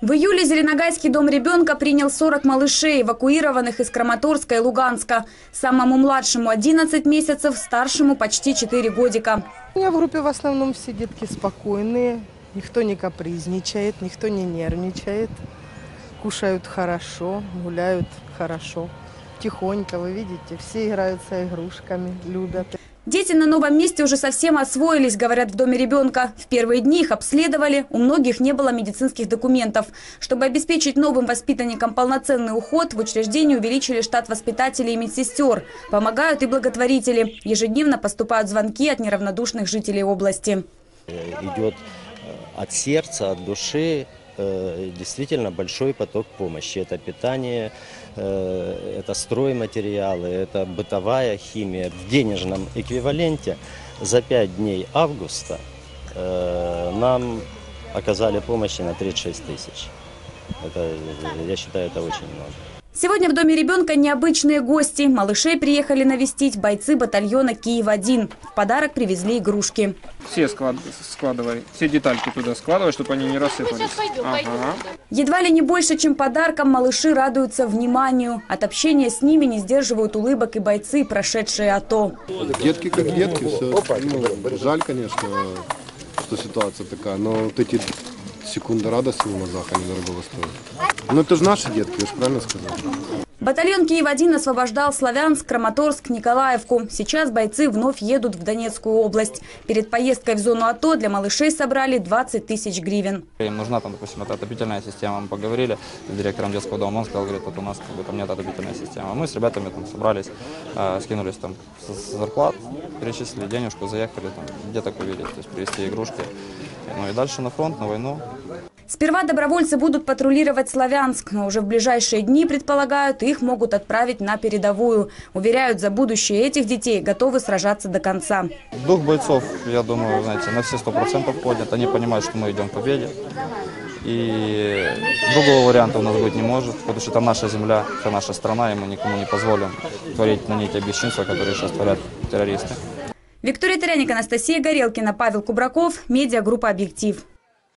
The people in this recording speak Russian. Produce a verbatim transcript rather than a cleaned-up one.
В июле Зеленогайский дом ребенка принял сорок малышей, эвакуированных из Краматорска и Луганска. Самому младшему одиннадцать месяцев, старшему почти четыре годика. У меня в группе в основном все детки спокойные. Никто не капризничает, никто не нервничает. Кушают хорошо, гуляют хорошо. Тихонько, вы видите, все играются игрушками, любят. Дети на новом месте уже совсем освоились, говорят в доме ребенка. В первые дни их обследовали, у многих не было медицинских документов. Чтобы обеспечить новым воспитанникам полноценный уход, в учреждении увеличили штат воспитателей и медсестер. Помогают и благотворители. Ежедневно поступают звонки от неравнодушных жителей области. Идет от сердца, от души действительно большой поток помощи. Это питание, это стройматериалы, это бытовая химия. В денежном эквиваленте за пять дней августа нам оказали помощь на тридцать шесть тысяч. Это, я считаю, это очень много. Сегодня в доме ребенка необычные гости. Малышей приехали навестить бойцы батальона Киев один. В подарок привезли игрушки. Все склад, складывай, все детальки туда складывай, чтобы они не рассыпались. Ага. Едва ли не больше, чем подарком, малыши радуются вниманию. От общения с ними не сдерживают улыбок и бойцы, прошедшие АТО. Детки как детки, все. Ну, жаль, конечно, что ситуация такая, но вот эти секунды радости в глазах, они дорого стоят. Ну это же наши детки, я же правильно сказал. Батальон Киев один освобождал Славянск, Краматорск, Николаевку. Сейчас бойцы вновь едут в Донецкую область. Перед поездкой в зону АТО для малышей собрали двадцать тысяч гривен. Им нужна, там, допустим, эта отопительная система. Мы поговорили с директором детского дома, он сказал, говорит, вот у нас как бы, там нет отопительной системы. Мы с ребятами там собрались, э, скинулись там с зарплат, перечислили денежку, заехали, там, где так увидеть, то есть привезти игрушки. Ну и дальше на фронт, на войну. Сперва добровольцы будут патрулировать Славянск, но уже в ближайшие дни, предполагают, их могут отправить на передовую. Уверяют, за будущее этих детей готовы сражаться до конца. Дух бойцов, я думаю, знаете, на все сто процентов поднят. Они понимают, что мы идем к победе. И другого варианта у нас быть не может, потому что это наша земля, это наша страна, и мы никому не позволим творить на ней те бесчинства, которые сейчас творят террористы. Виктория Теряник, Анастасия Горелкина, Павел Кубраков, медиагруппа «Объектив».